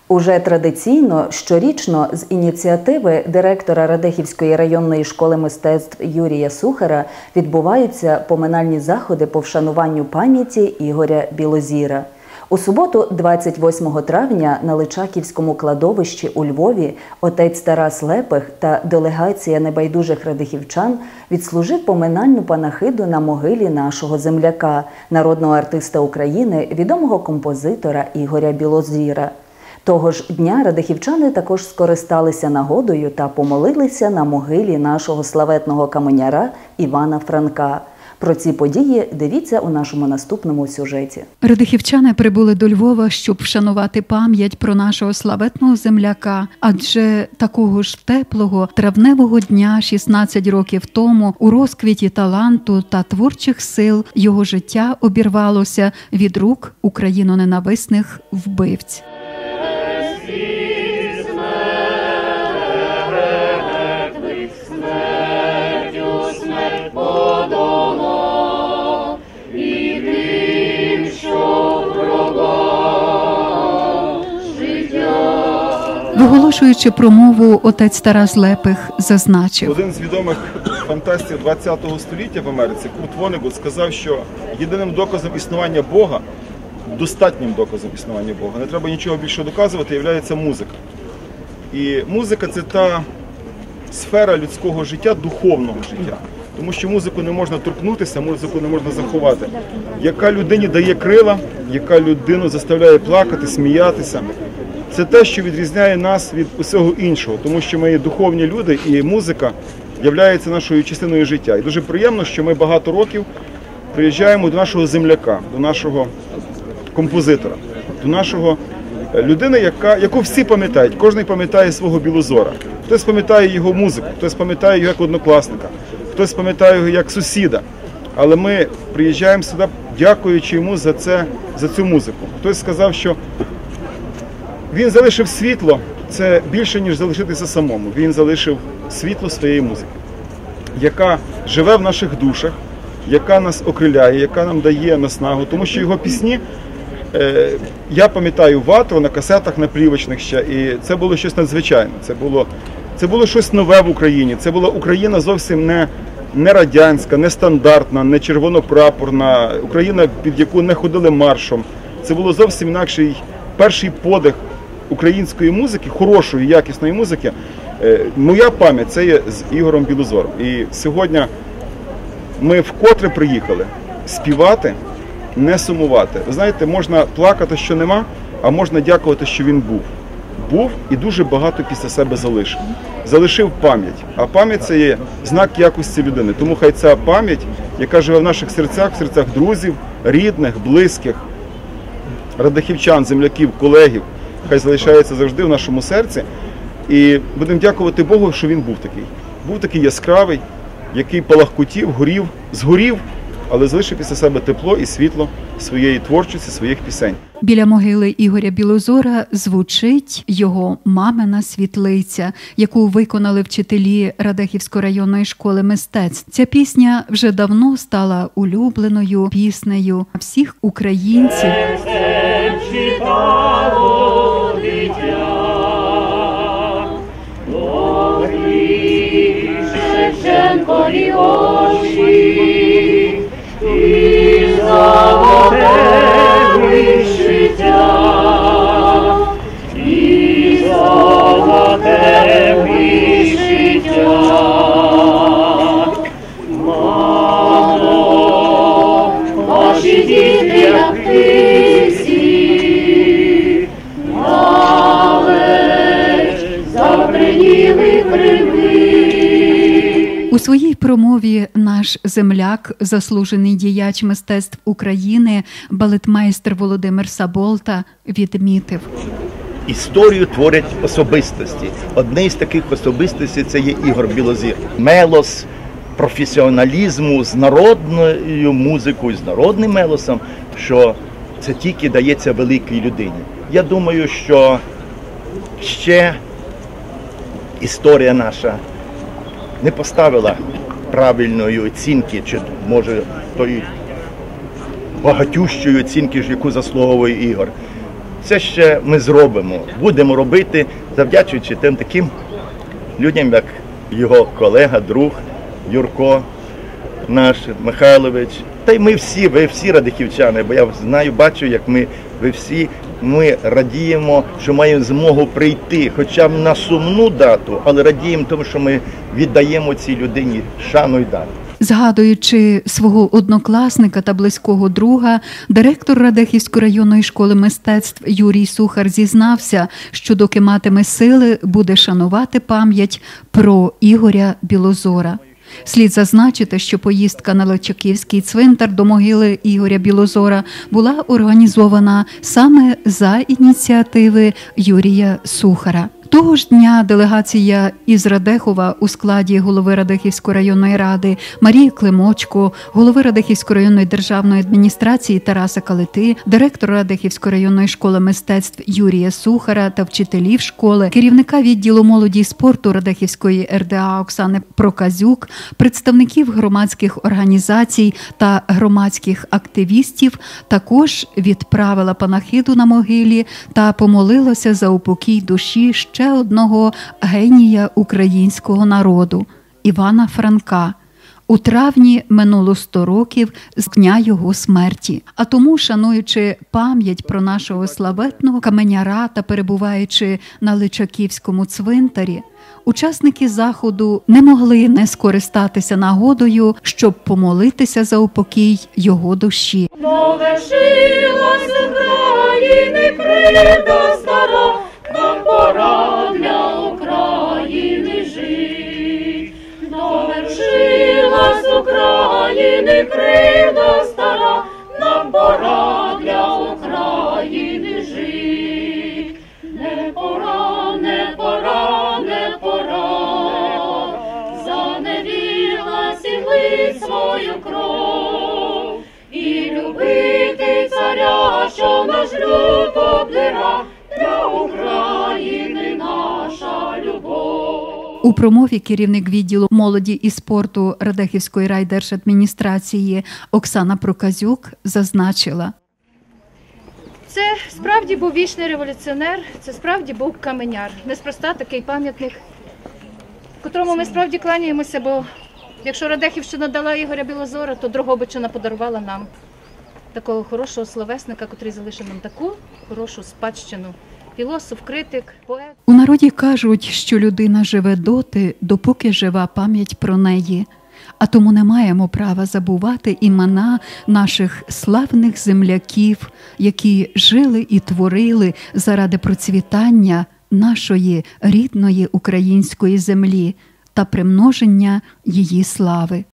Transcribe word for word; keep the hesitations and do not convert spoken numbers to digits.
Уже традиційно, щорічно з ініціативи директора Радехівської районної школи мистецтв Юрія Сухара відбуваються поминальні заходи по вшануванню пам'яті Ігоря Білозіра. У суботу, двадцять восьмого травня, на Личаківському кладовищі у Львові отець Тарас Лепих та делегація небайдужих радехівчан відслужив поминальну панахиду на могилі нашого земляка, народного артиста України, відомого композитора Ігоря Білозіра. Того ж дня радехівчани також скористалися нагодою та помолилися на могилі нашого славетного каменяра Івана Франка. Про ці події дивіться у нашому наступному сюжеті. Радехівчани прибули до Львова, щоб вшанувати пам'ять про нашого славетного земляка. Адже такого ж теплого травневого дня шістнадцять років тому у розквіті таланту та творчих сил його життя обірвалося від рук україноненависних вбивць. Виголошуючи промову, отець Тарас Лепих зазначив: один з відомих фантастів ХХ століття в Америці, Курт Воннегут, сказав, що єдиним доказом існування Бога, достатнім доказом існування Бога, не треба нічого більше доказувати, є музика. І музика – це та сфера людського життя, духовного життя. Тому що музику не можна торкнутися, музику не можна заховати. Яка людині дає крила, яка людину заставляє плакати, сміятися. Це те, що відрізняє нас від усього іншого, тому що ми є духовні люди, і музика є нашою частиною життя. І дуже приємно, що ми багато років приїжджаємо до нашого земляка, до нашого композитора, до нашого людини, яка, яку всі пам'ятають. Кожен пам'ятає свого Білозора. Хтось пам'ятає його музику, хтось пам'ятає його як однокласника, хтось пам'ятає його як сусіда. Але ми приїжджаємо сюди, дякуючи йому за, це, за цю музику. Хтось сказав, що він залишив світло, це більше, ніж залишитися самому. Він залишив світло своєї музики, яка живе в наших душах, яка нас окриляє, яка нам дає наснагу. Тому що його пісні, е, я пам'ятаю ватру на касетах, на плівочних ще, і це було щось надзвичайне. Це було, це було щось нове в Україні. Це була Україна зовсім не, не радянська, не стандартна, не червонопрапорна, Україна, під яку не ходили маршом. Це було зовсім інакший перший подих української музики, хорошої, якісної музики. Моя пам'ять – це є з Ігорем Білозором. І сьогодні ми вкотре приїхали співати, не сумувати. Ви знаєте, можна плакати, що нема, а можна дякувати, що він був. Був і дуже багато після себе залишив. Залишив пам'ять. А пам'ять – це є знак якості людини. Тому хай ця пам'ять, яка живе в наших серцях, в серцях друзів, рідних, близьких, радехівчан, земляків, колегів, хай залишається завжди в нашому серці. І будемо дякувати Богу, що він був такий. Був такий яскравий, який палахкотів, горів, згорів, але залишив після себе тепло і світло своєї творчості, своїх пісень. Біля могили Ігоря Білозора звучить його мамина світлиця, яку виконали вчителі Радехівської районної школи мистецтв. Ця пісня вже давно стала улюбленою піснею всіх українців. Шевченкові очі і золоте вишиття, і золоте вишиття. Мамо, ваші діти, як птиці, наледь заприніли крили. У своїй промові наш земляк, заслужений діяч мистецтв України, балетмейстер Володимир Саболта, відмітив: історію творять особистості. Одне з таких особистостей – це є Ігор Білозір. Мелос професіоналізму з народною музикою, з народним мелосом, що це тільки дається великій людині. Я думаю, що ще історія наша не поставила правильної оцінки, чи, може, тої багатющої оцінки, яку заслуговує Ігор. це ще ми зробимо, будемо робити, завдячуючи тим таким людям, як його колега, друг Юрко, наш Михайлович. Та й ми всі, ви всі радихівчани, бо я знаю, бачу, як ми, ви всі, ми радіємо, що маємо змогу прийти, хоча б на сумну дату, але радіємо тому, що ми віддаємо цій людині шану й дату. Згадуючи свого однокласника та близького друга, директор Радехівської районної школи мистецтв Юрій Сухар зізнався, що доки матиме сили, буде шанувати пам'ять про Ігоря Білозора. Слід зазначити, що поїздка на Личаківський цвинтар до могили Ігоря Білозора була організована саме за ініціативи Юрія Сухара. Того ж дня делегація із Радехова у складі голови Радехівської районної ради Марії Климочко, голови Радехівської районної державної адміністрації Тараса Калити, директора Радехівської районної школи мистецтв Юрія Сухара та вчителів школи, керівника відділу молоді і спорту Радехівської ер де а Оксани Проказюк, представників громадських організацій та громадських активістів також відправила панахиду на могилі та помолилася за упокій душі ще ще одного генія українського народу – Івана Франка. У травні минуло сто років з дня його смерті. А тому, шануючи пам'ять про нашого славетного каменяра та перебуваючи на Личаківському цвинтарі, учасники заходу не могли не скористатися нагодою, щоб помолитися за упокій його душі. Довершилась України кривда стара, нам пора для України жить. Довершилась України кривда стара, нам пора для України жить. Не пора, не пора, не пора, заневіла сілить свою кров і любити царя, що наш люд обдира. Для України наша любов. У промові керівник відділу молоді і спорту Радехівської райдержадміністрації Оксана Проказюк зазначила: це справді був вічний революціонер, це справді був каменяр. Неспроста такий пам'ятник, котрому ми справді кланяємося, бо якщо Радехівщина дала Ігоря Білозора, то Дрогобичина подарувала нам такого хорошого словесника, котрий залишив нам таку хорошу спадщину. Філософ, критик, поет. У народі кажуть, що людина живе доти, допоки жива пам'ять про неї. А тому не маємо права забувати імена наших славних земляків, які жили і творили заради процвітання нашої рідної української землі та примноження її слави.